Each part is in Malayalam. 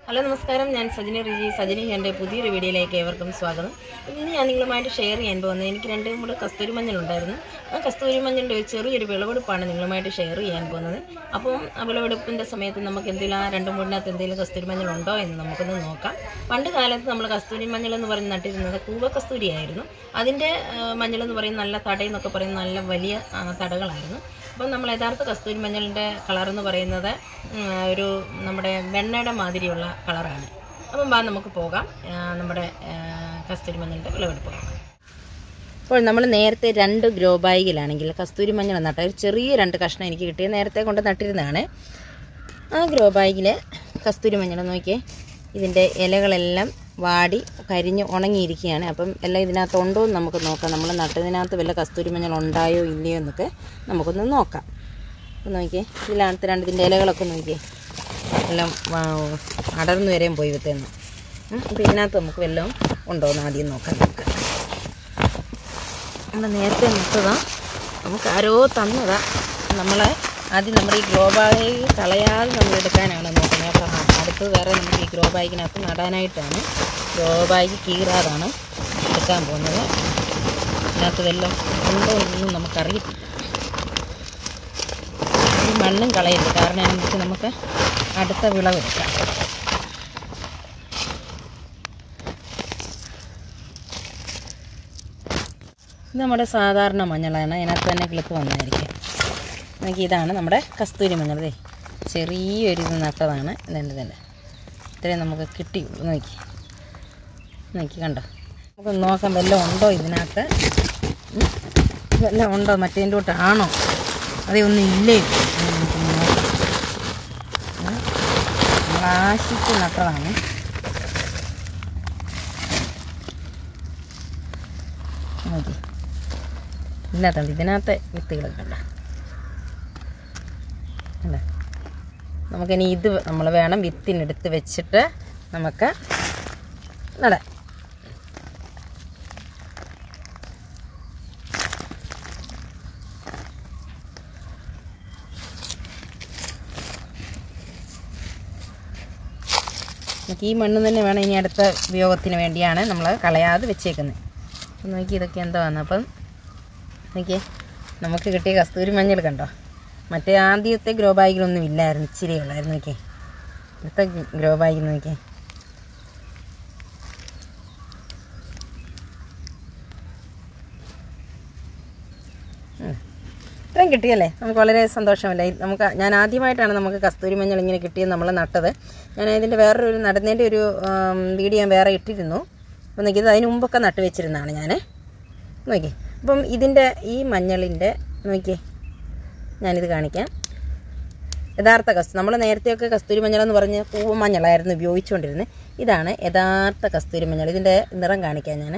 ഹലോ നമസ്കാരം, ഞാൻ സജിനി റിജി. സജിനി എൻ്റെ പുതിയൊരു വീഡിയോയിലേക്ക് ഏവർക്കും സ്വാഗതം. ഇന്ന് ഞാൻ നിങ്ങളുമായിട്ട് ഷെയർ ചെയ്യാൻ പോകുന്നത് എനിക്ക് 2 മൂട് കസ്തൂരി മഞ്ഞളുണ്ടായിരുന്നു. ആ കസ്തൂരി മഞ്ഞളിൻ്റെ ഒരു ചെറിയൊരു വിളവെടുപ്പാണ് നിങ്ങളുമായിട്ട് ഷെയർ ചെയ്യാൻ പോകുന്നത്. അപ്പം ആ വിളവെടുപ്പിൻ്റെ സമയത്ത് നമുക്ക് എന്തെങ്കിലും ആ 2 മൂടിനകത്ത് എന്തെങ്കിലും കസ്തൂരി മഞ്ഞളുണ്ടോ എന്ന് നമുക്കൊന്ന് നോക്കാം. പണ്ട് കാലത്ത് നമ്മൾ കസ്തൂരി മഞ്ഞളെന്ന് പറഞ്ഞ് നട്ടിരുന്നത് കൂവ കസ്തൂരി ആയിരുന്നു. അതിൻ്റെ മഞ്ഞളെന്ന് പറയുന്നത് നല്ല തടയെന്നൊക്കെ പറയുന്നത് നല്ല വലിയ തടകളായിരുന്നു. അപ്പം നമ്മൾ യഥാർത്ഥ കസ്തൂരി മഞ്ഞളിൻ്റെ കളറെന്ന് പറയുന്നത് ഒരു നമ്മുടെ വെണ്ണയുടെ മാതിരിയുള്ള കളറാണ്. അപ്പം നമുക്ക് പോകാം നമ്മുടെ കസ്തൂരി മഞ്ഞളിൻ്റെ വിളവെടുപ്പ് പോകാം. അപ്പോൾ നമ്മൾ നേരത്തെ 2 ഗ്രോ ബാഗിലാണെങ്കിൽ കസ്തൂരി മഞ്ഞൾ നട്ട ഒരു ചെറിയ 2 കഷ്ണം എനിക്ക് കിട്ടിയത് നേരത്തെ കൊണ്ട് നട്ടിരുന്നതാണ്. ആ ഗ്രോ ബാഗിൽ കസ്തൂരി മഞ്ഞൾ നോക്കിയേ, ഇതിൻ്റെ ഇലകളെല്ലാം വാടി കരിഞ്ഞ് ഉണങ്ങിയിരിക്കുകയാണ്. അപ്പം എല്ലാം ഇതിനകത്ത് ഉണ്ടോ എന്ന് നമുക്ക് നോക്കാം. നമ്മൾ നട്ടതിനകത്ത് വല്ല കസ്തൂരി മഞ്ഞൾ ഉണ്ടായോ ഇല്ലയോ എന്നൊക്കെ നമുക്കൊന്ന് നോക്കാം. അപ്പം നോക്കിയേ, ഇതിനകത്ത് ഇതിൻ്റെ ഇലകളൊക്കെ നോക്കിയേ, എല്ലാം അടർന്നു വരെയും പോയി വിത്തേന്ന്. അപ്പോൾ ഇതിനകത്ത് നമുക്ക് വല്ലതും ഉണ്ടോ എന്ന് ആദ്യം നോക്കാം. നമ്മൾ നേരത്തെ നട്ടതാണ്, നമുക്ക് ആരോ തന്നതാ. നമ്മൾ ആദ്യം നമ്മുടെ ഈ ഗ്രോ ബാഗ് കളയാതെ നമ്മൾ എടുക്കാനാണ് നോക്കുന്നത്. അപ്പോൾ അടുത്ത് വേറെ നമുക്ക് ഈ ഗ്രോ ബാഗിനകത്ത് നടാനായിട്ടാണ്. ഗ്രോ ബാഗ് കീറാതാണ് എടുക്കാൻ പോകുന്നത്. ഇതിനകത്ത് വല്ലതും ഉണ്ടോ എന്നൊന്നും നമുക്കറിയത്തില്ല. ഈ മണ്ണും കളയരുത്, കാരണം അതിനകത്ത് നമുക്ക് അടുത്ത വിളവെടുക്കാം. ഇത് നമ്മുടെ സാധാരണ മഞ്ഞളാണ്, അതിനകത്ത് തന്നെ കിളുത്ത് വന്നായിരിക്കും. നമുക്ക് ഇതാണ് നമ്മുടെ കസ്തൂരി മഞ്ഞൾ. ചെറിയൊരിത് നട്ടതാണ്. ഇതെൻ്റെ ഇത്രയും നമുക്ക് കിട്ടിയുള്ളൂ. നോക്കി കണ്ടോ, നമുക്ക് നോക്കാം വല്ലതും ഉണ്ടോ ഇതിനകത്ത്, വല്ലതും ഉണ്ടോ, മറ്റേൻ്റെ തൊട്ടാണോ, അതേ ഒന്നും ഇല്ലേ. നമുക്ക് നോക്കാം. നമ്മൾ ആശിച്ച് നട്ടതാണ്. നോക്കി ഇല്ലാത്തണ്ട് ഇതിനകത്തെ വിത്തുകളൊക്കെ ഉണ്ടോ. അല്ലേ, നമുക്കിനി ഇത് നമ്മൾ വേണം വിത്തിനെടുത്ത് വെച്ചിട്ട് നമുക്ക് നടാം. നമുക്ക് ഈ മണ്ണ് തന്നെ വേണം ഇനി അടുത്ത ഉപയോഗത്തിന് വേണ്ടിയാണ് നമ്മൾ കളയാതെ വെച്ചേക്കുന്നത്. അപ്പം നോക്കി ഇതൊക്കെ എന്താ വന്നത്. അപ്പം നോക്കിയേ, നമുക്ക് കിട്ടിയ കസ്തൂരി മഞ്ഞൾ കണ്ടോ. മറ്റേ ആദ്യത്തെ ഗ്രോ ബാഗിലൊന്നും ഇല്ലായിരുന്നു, ഇച്ചിരി ഉള്ളായിരുന്നു. നോക്കിയേ, അടുത്ത ഗ്രോ ബാഗിൽ നോക്കിയേ. ഇത്രയും കിട്ടിയല്ലേ, നമുക്ക് വളരെ സന്തോഷമല്ലേ. ഞാൻ ആദ്യമായിട്ടാണ് നമുക്ക് കസ്തൂരി മഞ്ഞൾ ഇങ്ങനെ കിട്ടിയത് നമ്മൾ നട്ടത്. ഞാൻ ഇതിൻ്റെ വേറൊരു നടുന്നതിൻ്റെ ഒരു വീഡിയോ ഞാൻ വേറെ ഇട്ടിരുന്നു. അപ്പോൾ നോക്കിയത് അതിന് മുമ്പൊക്കെ നട്ട് വെച്ചിരുന്നതാണ് ഞാൻ. നോക്കി, അപ്പം ഇതിൻ്റെ ഈ മഞ്ഞളിൻ്റെ നോക്കിയേ, ഞാനിത് കാണിക്കാം. യഥാർത്ഥ നമ്മൾ നേരത്തെയൊക്കെ കസ്തൂരി മഞ്ഞളെന്ന് പറഞ്ഞ് പൂവ മഞ്ഞളായിരുന്നു ഉപയോഗിച്ചുകൊണ്ടിരുന്നത്. ഇതാണ് യഥാർത്ഥ കസ്തൂരി മഞ്ഞൾ. ഇതിൻ്റെ നിറം കാണിക്കാം ഞാൻ.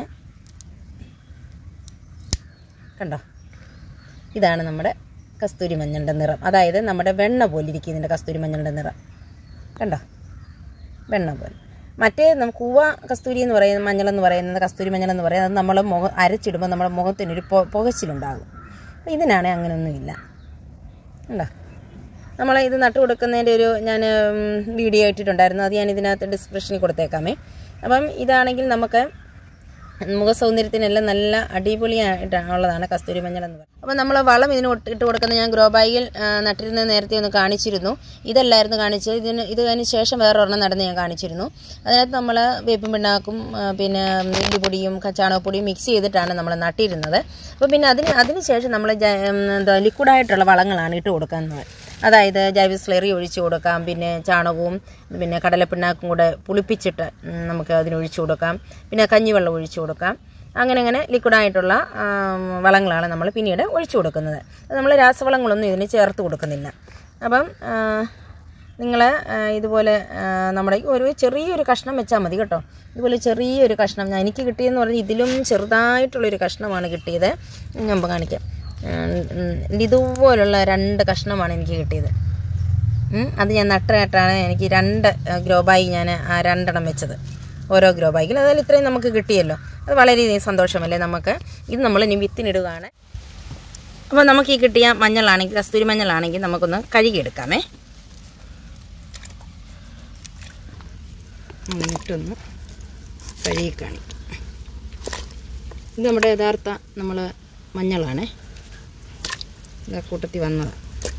കണ്ടോ, ഇതാണ് നമ്മുടെ കസ്തൂരി മഞ്ഞളുടെ നിറം. അതായത് നമ്മുടെ വെണ്ണ പോലെ ഇരിക്കും ഇതിൻ്റെ കസ്തൂരി മഞ്ഞളുടെ നിറം. കണ്ടോ, വെണ്ണ പോലെ. മറ്റേ കൂവ കസ്തൂരി എന്ന് പറയുന്ന മഞ്ഞളെന്ന് പറയുന്നത്, കസ്തൂരി മഞ്ഞളെന്ന് പറയുന്നത്, അത് നമ്മൾ അരച്ചിടുമ്പോൾ നമ്മുടെ മുഖത്തിനൊരു പുകച്ചിലുണ്ടാകും. ഇതിനാണെങ്കിൽ അങ്ങനെയൊന്നുമില്ല. ഉണ്ടോ, നമ്മൾ ഇത് നട്ടു കൊടുക്കുന്നതിൻ്റെ ഒരു ഞാൻ വീഡിയോ ഇട്ടിട്ടുണ്ടായിരുന്നു. അത് ഞാൻ ഇതിനകത്ത് ഡിസ്ക്രിപ്ഷനിൽ കൊടുത്തേക്കാമേ. അപ്പം ഇതാണെങ്കിൽ നമുക്ക് മുഖ സൗന്ദര്യത്തിനെല്ലാം നല്ല അടിപൊളിയായിട്ടുള്ളതാണ് കസ്തൂരി മഞ്ഞൾ എന്ന് പറയുന്നത്. അപ്പോൾ നമ്മൾ വളം ഇതിന് ഇട്ട് കൊടുക്കുന്നത് ഞാൻ ഗ്രോ ബാഗിൽ നട്ടിരുന്ന നേരത്തെ ഒന്ന് കാണിച്ചിരുന്നു. ഇതല്ലായിരുന്നു കാണിച്ചത്. ഇതിന് ശേഷം വേറെ ഒരെണ്ണം നടന്ന് ഞാൻ കാണിച്ചിരുന്നു. അതിനകത്ത് നമ്മൾ വേപ്പും പിണ്ണാക്കും പിന്നെ എല്ലുപൊടിയും ചാണകപ്പൊടിയും മിക്സ് ചെയ്തിട്ടാണ് നമ്മൾ നട്ടിരുന്നത്. അപ്പോൾ പിന്നെ അതിന് ശേഷം നമ്മൾ ലിക്വിഡായിട്ടുള്ള വളങ്ങളാണ് ഇട്ട് കൊടുക്കുന്നത്. അതായത് ജൈവ സ്ലറി ഒഴിച്ചു കൊടുക്കാം, പിന്നെ ചാണകവും പിന്നെ കടലപ്പിണ്ണാക്കും കൂടെ പുളിപ്പിച്ചിട്ട് നമുക്ക് അതിനൊഴിച്ചു കൊടുക്കാം, പിന്നെ കഞ്ഞിവെള്ളം ഒഴിച്ചു കൊടുക്കാം. അങ്ങനെ ലിക്വിഡായിട്ടുള്ള വളങ്ങളാണ് നമ്മൾ പിന്നീട് ഒഴിച്ചു കൊടുക്കുന്നത്. നമ്മൾ രാസവളങ്ങളൊന്നും ഇതിന് ചേർത്ത് കൊടുക്കുന്നില്ല. അപ്പം നിങ്ങൾ ഇതുപോലെ നമ്മുടെ ഒരു ചെറിയൊരു കഷ്ണം വെച്ചാൽ മതി കേട്ടോ. ഇതുപോലെ ചെറിയൊരു കഷ്ണം എനിക്ക് കിട്ടിയെന്ന് പറഞ്ഞാൽ ഇതിലും ചെറുതായിട്ടുള്ളൊരു കഷ്ണമാണ് കിട്ടിയത്. ഞാൻ കാണിക്കാം. ഇതുപോലുള്ള 2 കഷ്ണമാണ് എനിക്ക് കിട്ടിയത്. അത് ഞാൻ നട്ടായിട്ടാണ് എനിക്ക് 2 ഗ്രോ ബാഗ് ഞാൻ 2 എണ്ണം വെച്ചത്, ഓരോ ഗ്രോ ബാഗിൽ. അതായത് ഇത്രയും നമുക്ക് കിട്ടിയല്ലോ, അത് വളരെയധികം സന്തോഷമല്ലേ നമുക്ക്. ഇത് നമ്മൾ ഇനി വിത്തിനിടുകയാണ്. അപ്പോൾ നമുക്ക് ഈ കിട്ടിയ മഞ്ഞളാണെങ്കിൽ, കസ്തൂരി മഞ്ഞളാണെങ്കിൽ നമുക്കൊന്ന് കഴുകിയെടുക്കാമേ. എന്നിട്ടൊന്ന് കഴുകി കാണിക്കും. ഇത് നമ്മുടെ യഥാർത്ഥ നമ്മൾ മഞ്ഞളാണ്. ഇതാ കൂട്ടത്തിൽ വന്നതാണ്.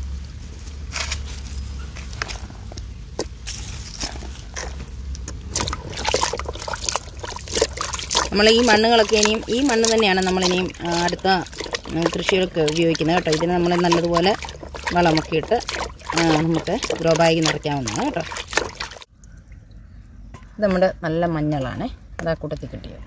നമ്മൾ ഈ മണ്ണുകളൊക്കെ ഇനിയും ഈ മണ്ണ് തന്നെയാണ് നമ്മളിനിയും അടുത്ത കൃഷികൾക്ക് ഉപയോഗിക്കുന്നത് കേട്ടോ. ഇതിന് നമ്മൾ നല്ലതുപോലെ വളമൊക്കെ ഇട്ട് നമുക്ക് ഗ്രോ ബാഗ് നിറയ്ക്കാവുന്നതാണ് കേട്ടോ. ഇത് നമ്മുടെ നല്ല മഞ്ഞളാണ്. അതാ കൂട്ടത്തിൽ കിട്ടിയത്.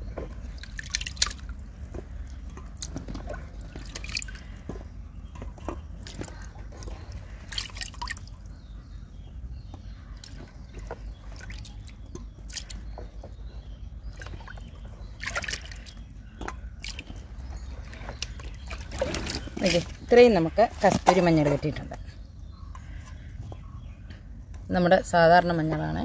ഇത്രയും നമുക്ക് കസ്തൂരി മഞ്ഞൾ കിട്ടിയിട്ടുണ്ട്. നമ്മുടെ സാധാരണ മഞ്ഞളാണ്.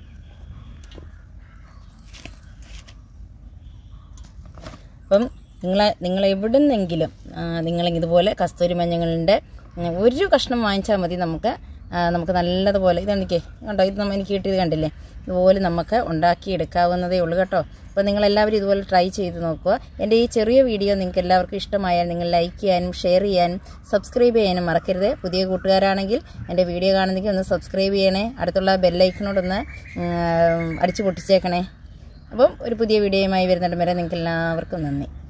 അപ്പം നിങ്ങൾ എവിടെ നിന്നെങ്കിലും ഇതുപോലെ കസ്തൂരി മഞ്ഞളിൻ്റെ ഒരു കഷ്ണം വാങ്ങിച്ചാൽ മതി. നമുക്ക് നല്ലതുപോലെ ഇതെനിക്ക് കണ്ടോ, ഇത് എനിക്ക് കിട്ടിയത് കണ്ടില്ലേ, ഇതുപോലെ നമുക്ക് ഉണ്ടാക്കിയെടുക്കാവുന്നതേ ഉള്ളൂ കേട്ടോ. അപ്പോൾ നിങ്ങളെല്ലാവരും ഇതുപോലെ ട്രൈ ചെയ്ത് നോക്കുക. എൻ്റെ ഈ ചെറിയ വീഡിയോ നിങ്ങൾക്ക് എല്ലാവർക്കും ഇഷ്ടമായാൽ നിങ്ങൾ ലൈക്ക് ചെയ്യാനും ഷെയർ ചെയ്യാനും സബ്സ്ക്രൈബ് ചെയ്യാനും മറക്കരുത്. പുതിയ കൂട്ടുകാരാണെങ്കിൽ എൻ്റെ വീഡിയോ കാണുന്നെങ്കിൽ ഒന്ന് സബ്സ്ക്രൈബ് ചെയ്യണേ. അടുത്തുള്ള ബെല്ലൈക്കനോടൊന്ന് അടിച്ചു പൊട്ടിച്ചേക്കണേ. അപ്പം ഒരു പുതിയ വീഡിയോയുമായി വരുന്നിടം വരെ നിങ്ങൾക്ക് എല്ലാവർക്കും നന്ദി.